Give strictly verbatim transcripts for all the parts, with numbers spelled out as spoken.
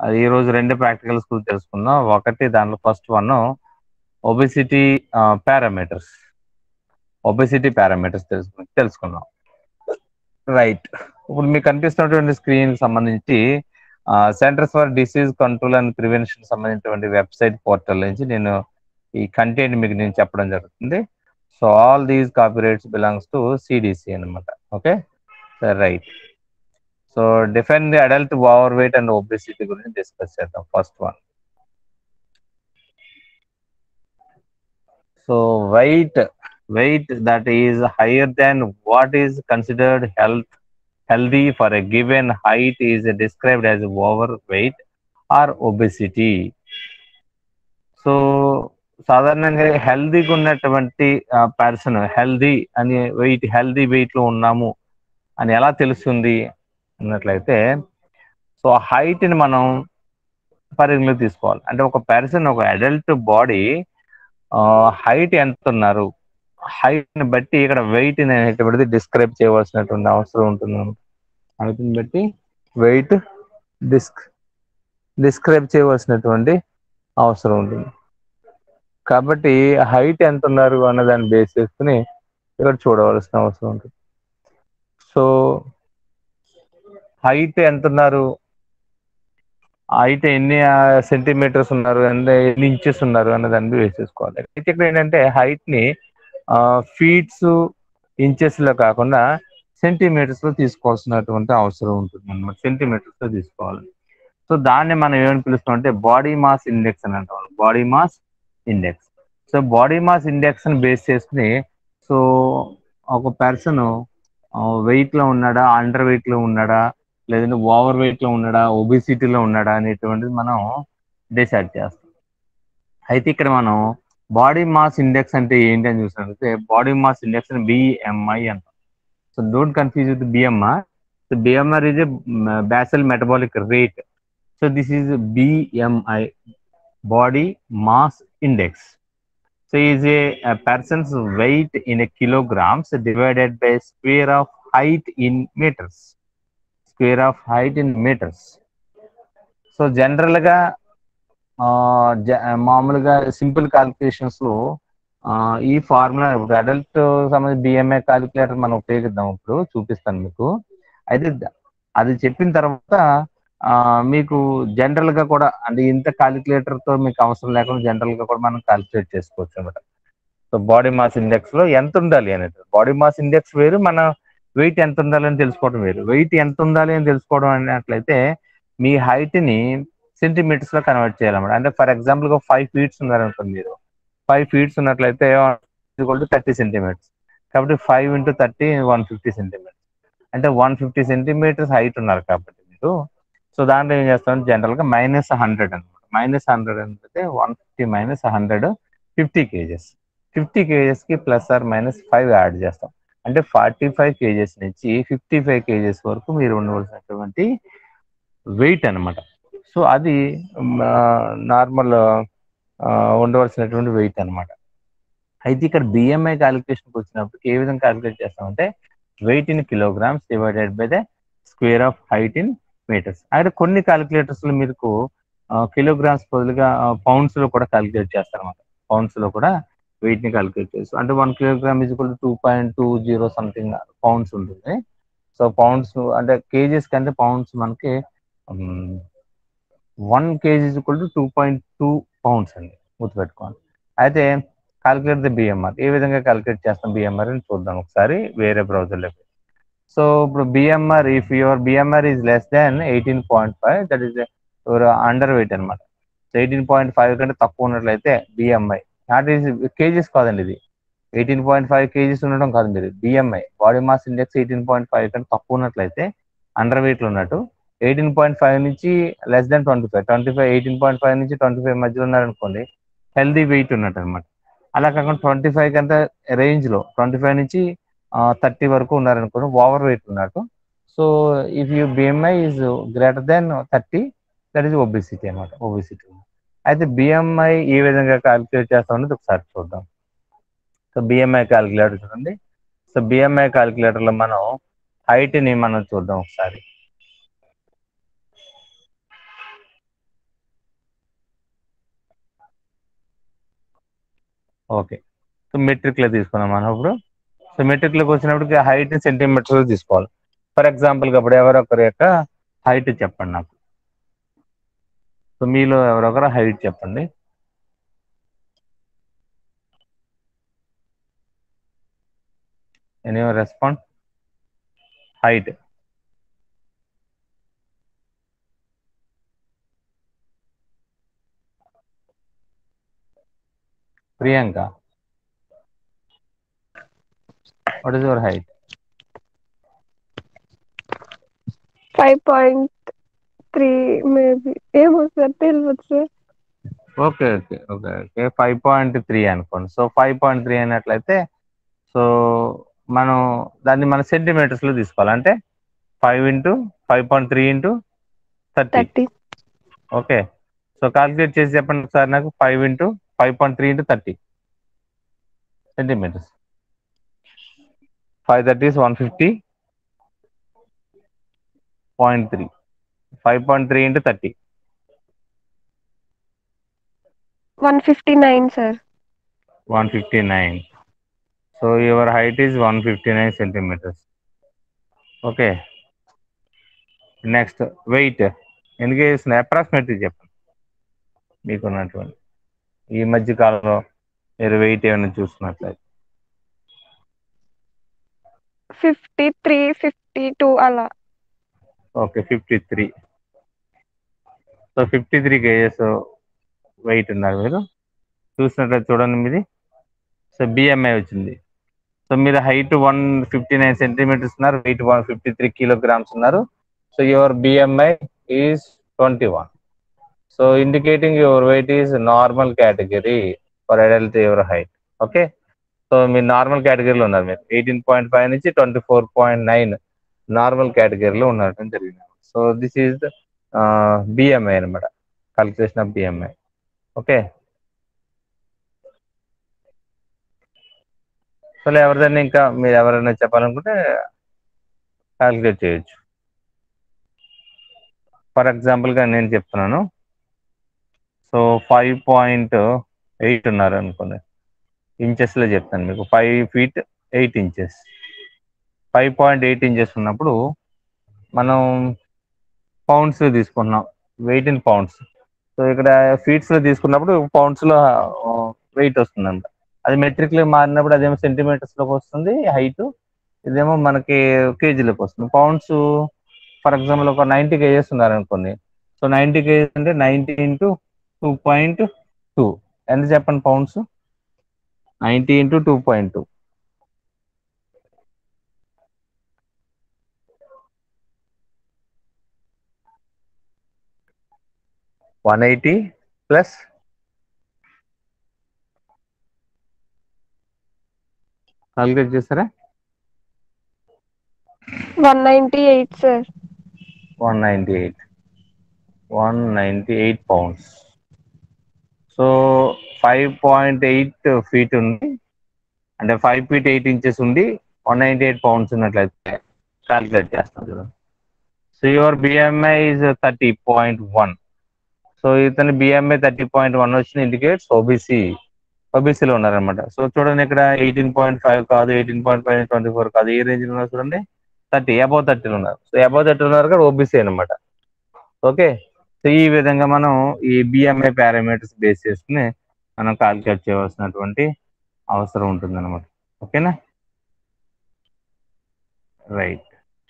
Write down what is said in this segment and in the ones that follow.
అది ఈ రోజు రెండు ప్రాక్టికల్స్ గురించి తెలుసుకుందాం. ఒకటి దాంట్లో first one obesity parameters obesity parameters తెలుసు తెలుసుకుందాం రైట్. ఇప్పుడు మీకు కనిపిస్తున్నటువంటి స్క్రీన్ సంబంధించి Centers for Disease Control and Prevention సంబంధించినటువంటి వెబ్సైట్ పోర్టల్ నుంచి నేను ఈ కంటెంట్ మీకు నేను చెప్పడం జరుగుతుంది. So all these copyrights belongs to CDC అనమాట. Okay sir right. So define the adult over weight and obesity గురించి డిస్కస్ చేద్దాం. First one. So weight weight that is higher than what is considered health healthy for a given height is described as overweight or obesity. So సాధారణంగా హెల్దీగా ఉన్నటువంటి person healthy అని weight healthy weight లో ఉన్నాము అని ఎలా తెలుస్తుంది అన్నట్లయితే, సో హైట్ ని మనం పరిగణలోకి తీసుకోవాలి. అంటే ఒక పర్సన్ ఒక అడల్ట్ బాడీ హైట్ ఎంత ఉన్నారు, హైట్ ని బట్టి ఇక్కడ వెయిట్ అనేటువంటిది డిస్క్రైబ్ చేయవలసినటువంటి అవసరం ఉంటుంది. హైట్ ని బట్టి వెయిట్ డిస్క్ డిస్క్రైబ్ చేయవలసినటువంటి అవసరం ఉంటుంది. కాబట్టి హైట్ ఎంత ఉన్నారు అన్న దాన్ని బేస్ చేసుకుని ఇక్కడ చూడవలసిన అవసరం ఉంటుంది. సో హైట్ ఎంత ఉన్నారు, హైట్ ఎన్ని సెంటీమీటర్స్ ఉన్నారు, ఎన్ని ఇంచెస్ ఉన్నారు అన్న దాన్ని బేస్ చేసుకోవాలి. అయితే ఇక్కడ ఏంటంటే హైట్ ని ఫీట్స్ ఇంచెస్ లో కాకుండా సెంటీమీటర్స్ లో తీసుకోవాల్సినటువంటి అవసరం ఉంటుంది అనమాట. సెంటీమీటర్స్ లో తీసుకోవాలి. సో దాన్ని మనం ఏమని పిలుస్తాం అంటే బాడీ మాస్ ఇండెక్స్ అని అంటాం. Body mass index. So body mass index ని బేస్ చేసుకుని సో ఒక పర్సన్ వెయిట్ లో ఉన్నాడా, అండర్ వెయిట్ లో ఉన్నాడా, లేదంటే ఓవర్ వెయిట్ లో ఉన్నాడా, ఒబిసిటీలో ఉన్నాడా అనేటువంటిది మనం డిసైడ్ చేస్తాం. అయితే ఇక్కడ మనం బాడీ మాస్ ఇండెక్స్ అంటే ఏంటి అని చూసినట్లయితే బాడీ మాస్ ఇండెక్స్ బిఎంఐ అంటాం. So don't confuse with BMR. So BMR is a basal metabolic rate. So this is BMI, body mass index. So is a, a person's weight in a kilograms divided by square of height in meters. Square of height in meters. So జనరల్గా మామూలుగా simple calculations లో ఈ formula ఇప్పుడు adult సంబంధించి BMI calculator మనం ఉపయోగిద్దాం. ఇప్పుడు చూపిస్తాను మీకు. అయితే అది చెప్పిన తర్వాత మీకు జనరల్ గా కూడా అంటే ఇంత క్యాలిక్యులేటర్ తో మీకు అవసరం లేకుండా జనరల్ గా కూడా మనం క్యాలిక్యులేట్ చేసుకోవచ్చు అనమాట. సో బాడీ మాస్ ఇండెక్స్ లో ఎంత ఉండాలి అనేది, బాడీ మాస్ ఇండెక్స్ వేరు, మన వెయిట్ ఎంత ఉండాలి అని తెలుసుకోవడం వేరు. వెయిట్ ఎంత ఉండాలి అని తెలుసుకోవడం అన్నట్లయితే మీ హైట్ ని సెంటీమీటర్స్ లో కన్వర్ట్ చేయాలన్నమాట. అంటే ఫర్ ఎగ్జాంపుల్ గా ఫైవ్ ఫీట్స్ ఉన్నారనుకోండి, మీరు ఫైవ్ ఫీట్స్ ఉన్నట్లయితే థర్టీ సెంటీమీటర్స్. కాబట్టి five into thirty one fifty centimetres. అంటే వన్ ఫిఫ్టీ సెంటీమీటర్స్ హైట్ ఉన్నారు కాబట్టి మీరు సో దాంట్లో ఏం చేస్తాం జనరల్ గా మైనస్ హండ్రెడ్ అనమాట. మైనస్ హండ్రెడ్ అంటే one fifty minus hundred fifty KGs. Fifty KGs కి plus or minus five add చేస్తాం. అంటే ఫార్టీ ఫైవ్ కేజెస్ నుంచి ఫిఫ్టీ ఫైవ్ కేజెస్ వరకు మీరు ఉండవలసినటువంటి వెయిట్ అనమాట. సో అది నార్మల్ ఉండవలసినటువంటి వెయిట్ అనమాట. అయితే ఇక్కడ బిఎంఐ క్యాలిక్యులేషన్కి వచ్చినప్పుడు ఏ విధంగా క్యాలిక్యులేట్ చేస్తామంటే weight in kilograms divided by the square of height in metres. అయితే కొన్ని క్యాలిక్యులేటర్స్ లో మీకు కిలోగ్రామ్స్ బదులుగా పౌండ్స్ లో కూడా క్యాలిక్యులేట్ చేస్తారన్నమాట. పౌండ్స్ లో కూడా వెయిట్ ని క్యాలిక్యులేట్ చేస్తారు. అంటే one kilogram is equal to two point two zero something pounds ఉంటుంది. సో పౌండ్స్ అంటే కేజీస్ కంటే పౌండ్స్ మనకి one KG is equal to two point two pounds అండి, గుర్తుపెట్టుకోండి. అయితే క్యాలిక్యులేట్ ద బిఎంఆర్ ఏ విధంగా క్యాలిక్యులేట్ చేస్తాం బిఎంఆర్ అని చూద్దాం ఒకసారి వేరే బ్రౌజర్లో. సో ఇప్పుడు BMR if your BMR is less than eighteen point five that is your underweight అనమాట. సో ఎయిటీన్ పాయింట్ ఫైవ్ కంటే తక్కువ ఉన్నట్లయితే బిఎంఐ, నాట్ ఈజ్ కేజీస్ కాదండి, ఇది ఎయిటీన్ పాయింట్ ఫైవ్ కేజీస్ ఉండడం కాదు, మీరు BMI body mass index eighteen point five కంటే తక్కువ ఉన్నట్లయితే అండర్ వెయిట్ లో ఉన్నట్టు. ఎయిటీన్ పాయింట్ ఫైవ్ నుంచి less than twenty five twenty five eighteen point five నుంచి ట్వంటీ ఫైవ్ మధ్యలో ఉన్నారనుకోండి హెల్దీ వెయిట్ ఉన్నట్టు అనమాట. అలా కాకుండా ట్వంటీ ఫైవ్ కంటే రేంజ్ లో ట్వంటీ ఫైవ్ నుంచి థర్టీ వరకు ఉన్నారనుకోండి ఓవర్ వెయిట్ ఉన్నట్టు. So if you BMI is greater than thirty that is obesity అనమాట, ఒబిసిటీ. అయితే బిఎంఐ ఏ విధంగా క్యాలిక్యులేట్ చేస్తాం అనేది ఒకసారి చూద్దాం. సో బిఎంఐ క్యాలిక్యులేటర్ చూడండి. సో బిఎంఐ క్యాలిక్యులేటర్ లో మనం హైట్ ని మనం చూద్దాం ఒకసారి. ఓకే. సో మెట్రిక్లో తీసుకున్నాం మనం ఇప్పుడు. సో మెట్రిక్లోకి వచ్చినప్పటికి హైట్ సెంటీమీటర్స్లో తీసుకోవాలి. ఫర్ ఎగ్జాంపుల్గా ఇప్పుడు ఎవరొకరి యొక్క హైట్ చెప్పండి నాకు. సో మీలో ఎవరొకరు హైట్ చెప్పండి. Any respond? Height. Priyanka, what is your height? Five point three maybe, ఏమో సార్ తెలియదు sir. Okay okay okay okay five point three అనుకోండి. సో ఫైవ్ పాయింట్ త్రీ అయినట్లయితే సో మనం దాన్ని మన సెంటీమీటర్స్లో తీసుకోవాలి. అంటే five into five point three into thirty. Thirty. Okay. So calculate చేసి చెప్పండి ఒకసారి నాకు. Five into five point three into thirty centimetres. Five thirty is one fifty point three. Five point three into thirty one fifty nine sir. One fifty nine. So your height is one fifty nine centimetres. Okay. Next weight ఎన్ని KGs approximately చెప్పండి మీకున్నటువంటి ఈ మధ్య కాలంలో మీరు weight ఏమైనా చూసుకున్నట్లయితే. Fifty three fifty two అలా. Okay fifty three. So fifty three KGs weight ఉన్నారు మీరు. చూసినట్లయితే చూడండి మీది. సో బిఎంఐ వచ్చింది. సో మీరు height one fifty nine centimetres ఉన్నారు, weight one fifty three kilograms ఉన్నారు. So your BMI is twenty one. So indicating your weight is normal category for adult your height. Okay. So మీరు normal కేటగిరీలో ఉన్నారు. మీరు eighteen point five నుంచి twenty four point nine normal కేటగిరీలో ఉండటం జరిగింది. So this is BMI అనమాట, calculation of BMI. Okay. So ఎవరిదైనా ఇంకా మీరు ఎవరైనా చెప్పాలనుకుంటే కాల్కులేట్ చేయొచ్చు. ఫర్ ఎగ్జాంపుల్గా నేను చెప్తున్నాను. సో ఫైవ్ పాయింట్ ఎయిట్ ఉన్నారు అనుకోండి, ఇంచెస్లో చెప్తాను మీకు. Five feet eight inches. Five point eight inches ఉన్నప్పుడు మనం పౌండ్స్ తీసుకున్నాం, వెయిట్ ఇన్ పౌండ్స్. సో ఇక్కడ ఫీట్స్లో తీసుకున్నప్పుడు పౌండ్స్లో వెయిట్ వస్తుందంట. అది మెట్రిక్లో మారినప్పుడు అదేమో సెంటీమీటర్స్లోకి వస్తుంది హైట్, ఇదేమో మనకి కేజీలోకి వస్తుంది. పౌండ్స్ ఫర్ ఎగ్జాంపుల్ ఒక నైంటీ కేజెస్ ఉన్నారనుకోండి. సో నైంటీ కేజెస్ అంటే ninety into two point two ఎంత చెప్పండి pounds? Ninety into two point two one eighty plus calculate చేస్తారా? One ninety eight sir. One ninety eight one ninety eight pounds. So five point eight feet ఉంది, అంటే five feet eight inches ఉంది, one ninety eight pounds ఉన్నట్లయితే calculate చేస్తాం చూడండి. So your BMI is thirty point one. So ఇతని BMI thirty point one వచ్చిన indicates obese, ఓబీసీలో ఉన్నారనమాట. సో చూడండి ఇక్కడ ఎయిటీన్ పాయింట్ ఫైవ్ కాదు, eighteen point five twenty four కాదు, ఏ రేంజ్లో ఉన్నారు చూడండి, థర్టీ అబౌవ్ థర్టీలో ఉన్నారు. సో అబౌవ్ థర్టీ ఉన్నారు కదా ఓబీసీ అనమాట. ఓకే. సో ఈ విధంగా మనం ఈ బిఎంఐ పారామీటర్స్ బేస్ చేసుకుని మనం కాల్కులేట్ చేయవలసినటువంటి అవసరం ఉంటుంది అనమాట. ఓకేనా? Right.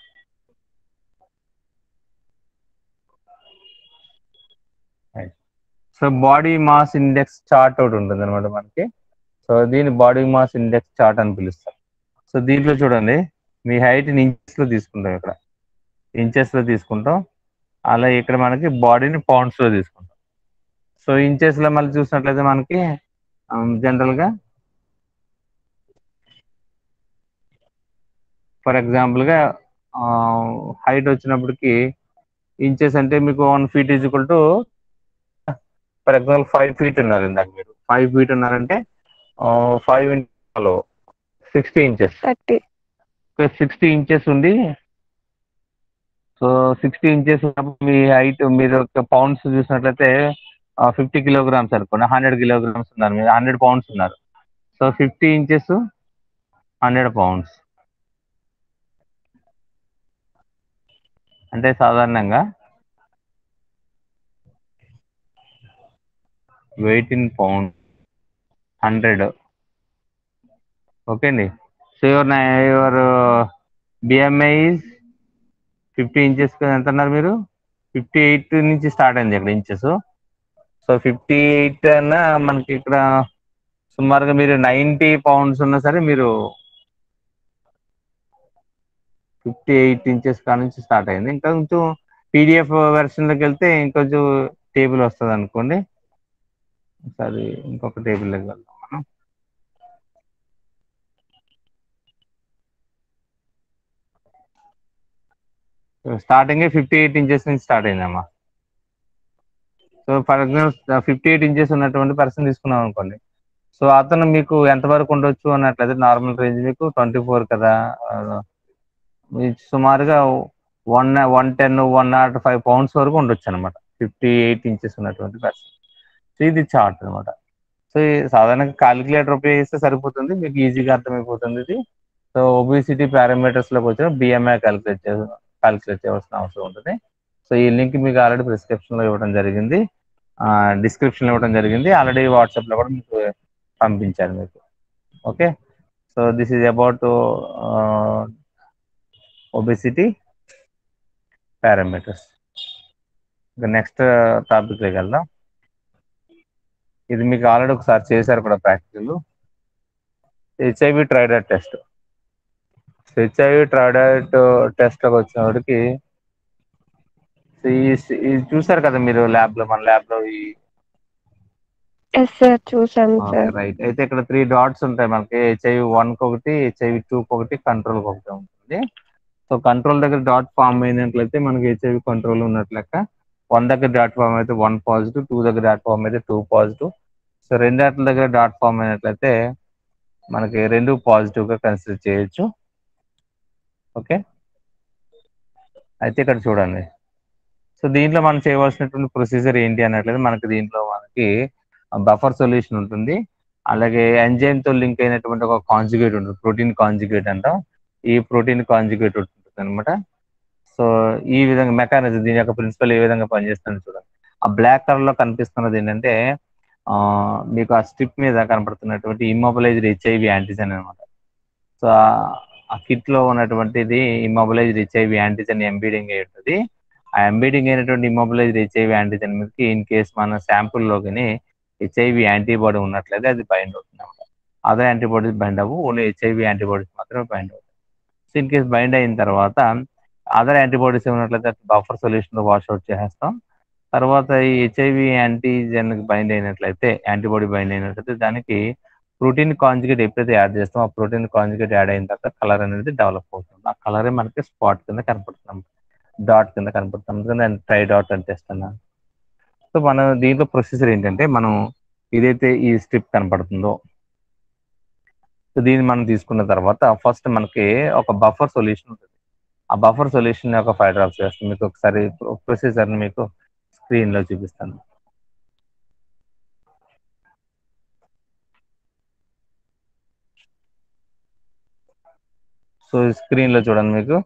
So body mass index chart ఒకటి ఉంటుంది అనమాట మనకి. సో దీన్ని బాడీ మాస్ ఇండెక్స్ చార్ట్ అని పిలుస్తారు. సో దీంట్లో చూడండి, మీ హైట్ని ఇంచెస్లో తీసుకుంటాం, ఇక్కడ ఇంచెస్లో తీసుకుంటాం. అలా ఇక్కడ మనకి బాడీని పౌండ్స్లో తీసుకుంటాం. సో ఇంచెస్లో మళ్ళీ చూసినట్లయితే మనకి జనరల్గా ఫర్ ఎగ్జాంపుల్గా హైట్ వచ్చినప్పటికి ఇంచెస్ అంటే మీకు one feet is equal to, for example five feet ఉన్నారు ఇందాక మీరు, ఫైవ్ ఫీట్ ఉన్నారంటే five into sixty inches. Thirty. Sixty inches ఉంది. సో సిక్స్టీ ఇంచెస్ మీ హైట్ మీరు పౌండ్స్ చూసినట్లయితే ఫిఫ్టీ కిలోగ్రామ్స్ అనుకోండి, హండ్రెడ్ కిలోగ్రామ్స్ ఉన్నారు, మీరు హండ్రెడ్ పౌండ్స్ ఉన్నారు. So fifty inches hundred pounds అంటే సాధారణంగా weight in pound hundred. Okay అండి. So your your BMI is fifty inches ఎంత అన్నారు మీరు? ఫిఫ్టీ ఎయిట్ నుంచి స్టార్ట్ అయింది ఇక్కడ ఇంచెస్. సో ఫిఫ్టీ ఎయిట్ అన్న మనకి ఇక్కడ సుమారుగా మీరు నైంటీ పౌండ్స్ ఉన్నా సరే మీరు ఫిఫ్టీ ఎయిట్ ఇంచెస్ కా నుంచి స్టార్ట్ అయింది. ఇంకా కొంచెం పీడిఎఫ్ వెర్షన్లోకి వెళ్తే ఇంకొంచెం టేబుల్ వస్తుంది అనుకోండి. ఒకసారి ఇంకొక టేబుల్లోకి వెళ్దాం మనం. స్టార్టింగ్ ఫిఫ్టీ ఎయిట్ ఇంచెస్ నుంచి స్టార్ట్ అయిందమ్మా. So for example fifty eight inches ఉన్నటువంటి పర్సన్ తీసుకున్నాం అనుకోండి. సో అతను మీకు ఎంతవరకు ఉండొచ్చు అన్నట్లయితే నార్మల్ రేంజ్ మీకు ట్వంటీ ఫోర్ కదా, సుమారుగా one one ten one naught five pounds వరకు ఉండొచ్చు అనమాట ఫిఫ్టీ ఎయిట్ ఇంచెస్ ఉన్నటువంటి పర్సన్. సో ఇది చార్ట్ అనమాట. సో సాధారణంగా కాలిక్యులేటర్ ఉపయోగిస్తే సరిపోతుంది, మీకు ఈజీగా అర్థమైపోతుంది ఇది. సో ఒబిసిటీ పారామీటర్స్లోకి వచ్చిన బిఎంఐ క్యాలిక్యులేట్ చే క్యాలిక్యులేట్ చేయవలసిన అవసరం ఉంటుంది. సో ఈ లింక్ మీకు ఆల్రెడీ ప్రిస్క్రిప్షన్లో ఇవ్వడం జరిగింది, డిస్క్రిప్షన్లో ఇవ్వడం జరిగింది, ఆల్రెడీ వాట్సాప్లో కూడా మీకు పంపించాను మీకు. Okay. So this is about obesity parameters. ఇంకా నెక్స్ట్ టాపిక్లోకి వెళ్దాం. ఇది మీకు ఆల్రెడీ ఒకసారి చేశారు కూడా practical, HIV tridot test. HIV tridot టెస్ట్లోకి వచ్చినప్పటికి ఇది చూసారు కదా మీరు ల్యాబ్లో, మన ల్యాబ్లో ఈ చూసాను సార్. రైట్. అయితే ఇక్కడ త్రీ డాట్స్ ఉంటాయి మనకి, హెచ్ఐవి వన్కి ఒకటి, హెచ్ఐవి టూకి ఒకటి, కంట్రోల్కి ఒకటి ఉంటుంది. సో కంట్రోల్ దగ్గర డాట్ ఫామ్ అయినట్లయితే మనకి హెచ్ఐవి కంట్రోల్ ఉన్నట్లు లెక్క. వన్ దగ్గర డాట్ ఫామ్ అయితే వన్ పాజిటివ్, టూ దగ్గర డాట్ ఫామ్ అయితే టూ పాజిటివ్. సో రెండాట్ల దగ్గర డాట్ ఫామ్ అయినట్లయితే మనకి రెండు పాజిటివ్గా కన్సిడర్ చేయొచ్చు. ఓకే. అయితే ఇక్కడ చూడండి. సో దీంట్లో మనం చేయవలసినటువంటి ప్రొసీజర్ ఏంటి అన్నట్లయితే మనకి దీంట్లో మనకి బఫర్ సొల్యూషన్ ఉంటుంది, అలాగే ఎంజైమ్తో లింక్ అయినటువంటి ఒక కాంజుగేట్ ఉంటుంది, ప్రోటీన్ కాంజుగేట్ అంటాం. ఈ ప్రోటీన్ కాంజుగేట్ ఉంటుంది అనమాట. సో ఈ విధంగా మెకానిజం, దీని యొక్క ప్రిన్సిపల్ ఏ విధంగా పనిచేస్తుంది చూడండి. ఆ బ్లాక్ కలర్లో కనిపిస్తున్నది ఏంటంటే మీకు ఆ స్ట్రిప్ మీద కనపడుతున్నటువంటి ఇమ్మొబిలైజ్డ్ హెచ్ఐవి యాంటీజెన్ అనమాట. సో ఆ కిట్లో ఉన్నటువంటిది ఇమ్మొబిలైజ్డ్ హెచ్ఐవి యాంటీజెన్ ఎంబీడింగ్ అయి ఉంటుంది. ఆ ఎంబీడింగ్ అయినటువంటి ఇమ్మొబిలైజ్డ్ హెచ్ఐవి యాంటీజెన్ మీదకి ఇన్ కేస్ మన శాంపుల్లోకి హెచ్ఐవి యాంటీబాడీ ఉన్నట్లయితే అది బైండ్ అవుతుంది అనమాట. అదర్ యాంటీబాడీస్ బైండ్ అవ్వు, ఓన్లీ హెచ్ఐవి యాంటీబాడీస్ మాత్రమే బైండ్ అవుతాయి. సో ఇన్ కేస్ బైండ్ అయిన తర్వాత అదర్ యాంటీబాడీస్ ఉన్నట్లయితే బఫర్ సొల్యూషన్లో వాష్ అవుట్ చేసేస్తాం. తర్వాత ఈ హెచ్ఐవి యాంటీజెన్కి బైండ్ అయినట్లయితే, యాంటీబాడీ బైండ్ అయినట్లయితే దానికి ప్రోటీన్ కాంజుగేట్ ఎప్పుడైతే యాడ్ చేస్తామో ఆ ప్రోటీన్ కాంజుగేట్ యాడ్ అయిన తర్వాత కలర్ అనేది డెవలప్ అవుతుంది. ఆ కలరే మనకి స్పాట్ కింద కనపడుతున్నాం, డాట్ కింద కనపడుతుంది, అందుకని ట్రై డాట్ అని చేస్తున్నాను. సో మనం దీంట్లో ప్రొసీజర్ ఏంటంటే, మనం ఏదైతే ఈ స్ట్రిప్ కనపడుతుందో సో దీన్ని మనం తీసుకున్న తర్వాత ఫస్ట్ మనకి ఒక బఫర్ సొల్యూషన్ ఉంటుంది. ఆ బఫర్ సొల్యూషన్ ఒక ఫైవ్ డ్రాప్స్ చేస్తాను. మీకు ఒకసారి ప్రొసీజర్ని మీకు స్క్రీన్లో చూపిస్తాను. సో స్క్రీన్లో చూడండి, మీకు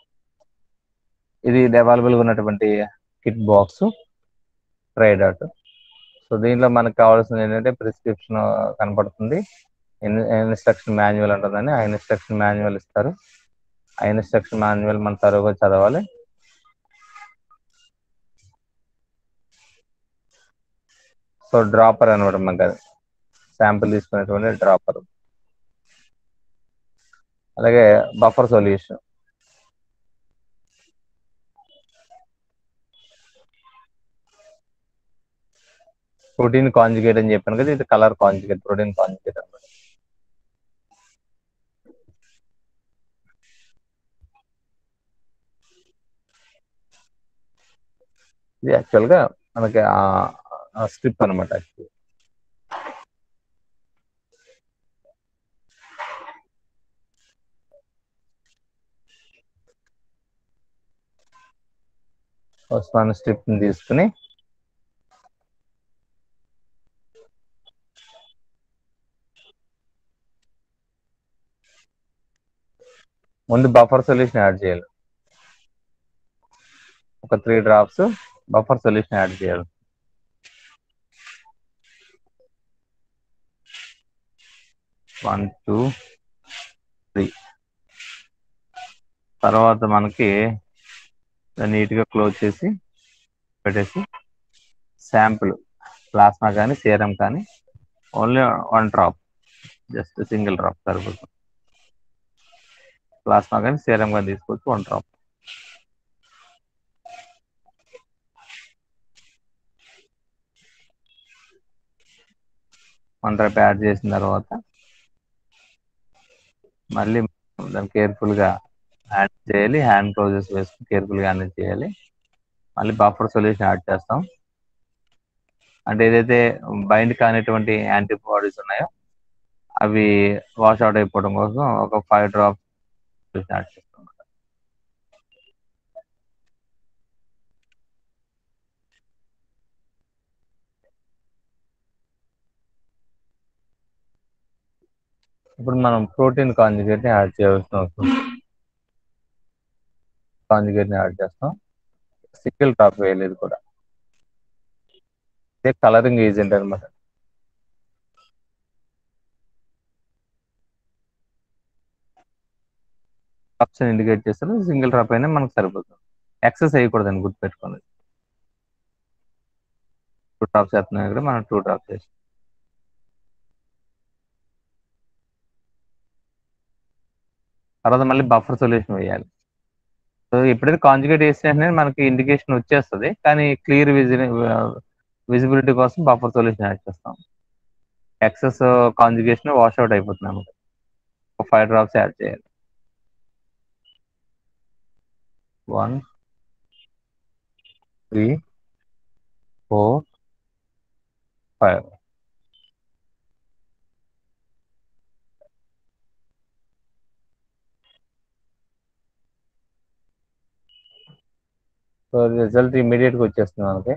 ఇది అవైలబుల్గా ఉన్నటువంటి kit box tri dot. So దీంట్లో మనకు కావాల్సింది ఏంటంటే ప్రిస్క్రిప్షన్ కనపడుతుంది, ఇన్స్ట్రక్షన్ మాన్యువల్ ఉంటుందని, ఆ ఇన్స్ట్రక్షన్ మాన్యువల్ ఇస్తారు. ఆ ఇన్స్ట్రక్షన్ మాన్యువల్ మనం తరువుగా చదవాలి. సో డ్రాపర్ అనమాట, మనకి అది శాంపుల్ తీసుకునేటువంటి డ్రాపర్. అలాగే బఫర్ సొల్యూషన్, ప్రోటీన్ కాంజుగేట్ అని చెప్పాను కదా, ఇది కలర్ కాంజుగేట్, ప్రోటీన్ కాంజుగేట్ అనమాట. ఇది యాక్చువల్గా మనకి ఆ స్ట్రిప్ అనమాట. మన స్ట్రిప్ని తీసుకుని ముందు బఫర్ సొల్యూషన్ యాడ్ చేయాలి. ఒక three drops buffer solution add చేయాలి. One two three. తర్వాత మనకి నీట్గా క్లోజ్ చేసి పెట్టేసి శాంపుల్ ప్లాస్మా కానీ సీరం కానీ only one drop, just single drop సరిపోతుంది. ప్లాస్మా కానీ సీరం కానీ తీసుకోవచ్చు, one drop. One drop add చేసిన తర్వాత మళ్ళీ దాన్ని కేర్ఫుల్గా హ్యాండ్ చేయాలి. హ్యాండ్ క్లోజెస్ వేసుకుని కేర్ఫుల్గా హ్యాండ్ చేయాలి. మళ్ళీ బఫర్ సొల్యూషన్ యాడ్ చేస్తాం. అంటే ఏదైతే బైండ్ కానిటువంటి యాంటీబాడీస్ ఉన్నాయో అవి వాష్ అవుట్ అయిపోవడం కోసం ఒక ఫైవ్ డ్రాప్స్ యాడ్ చేస్తాం. ఇప్పుడు మనం ప్రోటీన్ కాంజుగేట్ ని యాడ్ చేయవలసిన అవసరం. కాంజుగేట్ ని యాడ్ చేస్తాం. సింగిల్ డ్రాప్ వేయలేదు కూడా. ఇదే కలరింగ్ ఏజెంట్ అనమాట. డ్రాప్స్ ఇండికేట్ చేస్తారు. సింగిల్ డ్రాప్ అయినా మనకు సరిపోతుంది. ఎక్సెస్ వేయకూడదని గుర్తుపెట్టుకోండి. టూ డ్రాప్స్ వేస్తున్నాం ఇక్కడ, మనం టూ డ్రాప్స్ వేస్తాం. తర్వాత మళ్ళీ బఫర్ సొల్యూషన్ వేయాలి. సో ఎప్పుడైతే కాంజుగేట్ వేసినా మనకి ఇండికేషన్ వచ్చేస్తుంది, కానీ క్లియర్ విజి విజిబిలిటీ కోసం బఫర్ సొల్యూషన్ యాడ్ చేస్తాం. ఎక్సెస్ కాంజుగేషన్ వాష్ అవుట్ అయిపోతుంది అనమాట. ఒక ఫైవ్ డ్రాప్స్ యాడ్ చేయాలి. One three four five. So result ఇమీడియట్గా వచ్చేస్తుంది మనకి.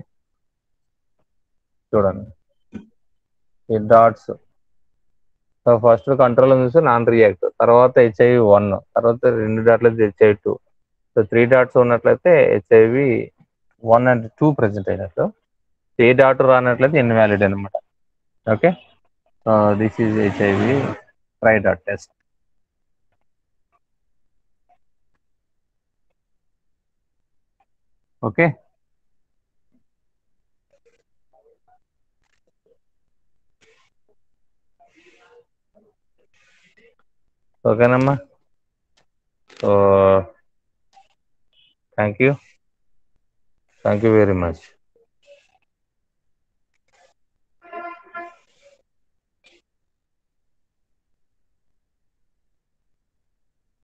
చూడండి ఈ డాట్స్. సో ఫస్ట్ కంట్రోల్ చూస్తే నాన్ రియాక్ట్, తర్వాత హెచ్ఐవి వన్, తర్వాత రెండు డాట్లు HIV two. So three dots ఉన్నట్లయితే HIV one and two present అయినట్లు, ఏ డాట్ రానట్లయితే ఇన్వాలిడ్ అనమాట. Okay, this is HIV tri dot test. Okay, ఓకేనమ్మా. So thank you thank you very much.